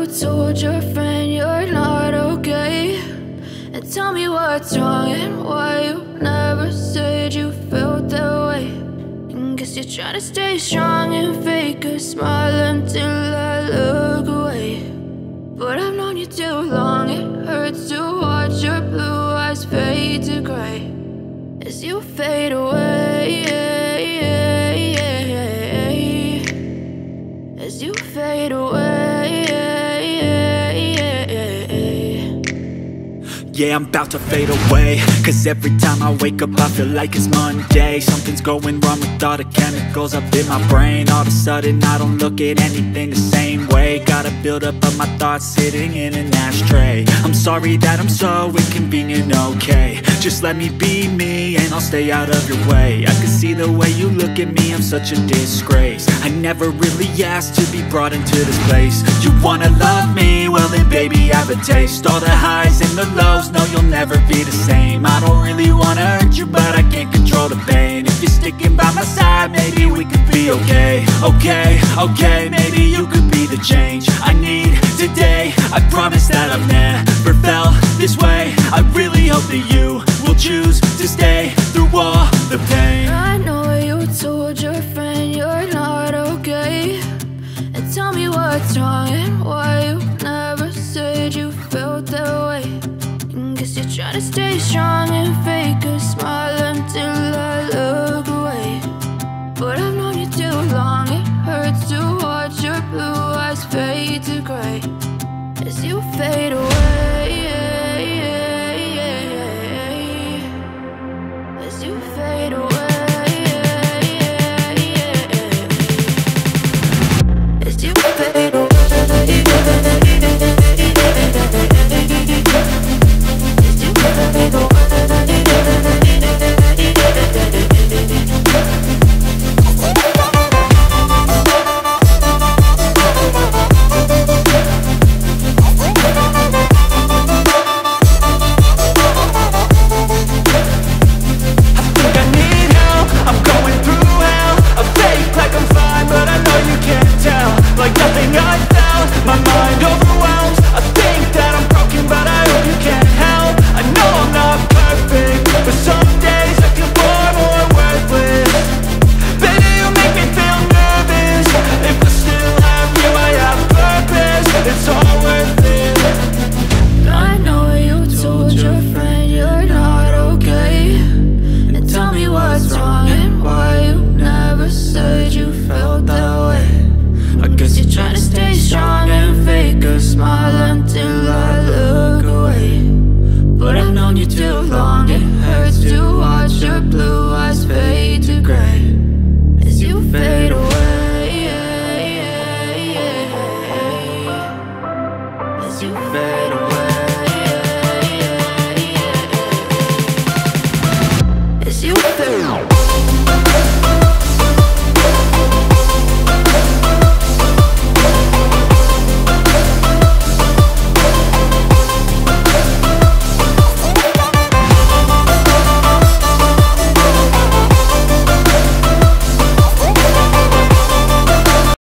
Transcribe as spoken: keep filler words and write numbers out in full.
told your friend you're not okay, and tell me what's wrong and why you never said you felt that way. And guess you're trying to stay strong and fake a smile until I look away. But I've known you too long, it hurts to watch your blue eyes fade to gray as you fade away, as you fade away. Yeah, I'm about to fade away, cause every time I wake up I feel like it's Monday. Something's going wrong with all the chemicals up in my brain. All of a sudden I don't look at anything the same way. Gotta build up of my thoughts sitting in an ashtray. I'm sorry that I'm so inconvenient, okay. Just let me be me and I'll stay out of your way. I can see the way you look at me, I'm such a disgrace. I never really asked to be brought into this place. You wanna love me? Well then baby, have a taste. All the highs and the lows, no, you'll never be the same. I don't really wanna hurt you, but I can't control the pain. If you're sticking by my side, maybe we could be okay. Okay, okay, maybe you could be the change I need today. I promise that I've never felt this way. I really hope that you will choose to stay through all the pain. I know you told your friend you're not okay, and tell me what's wrong and why you never said you felt that way. Guess you're trying to stay strong and fake a smile until I look away. But I've known you too long, it hurts to watch your blue eyes fade to gray as you fade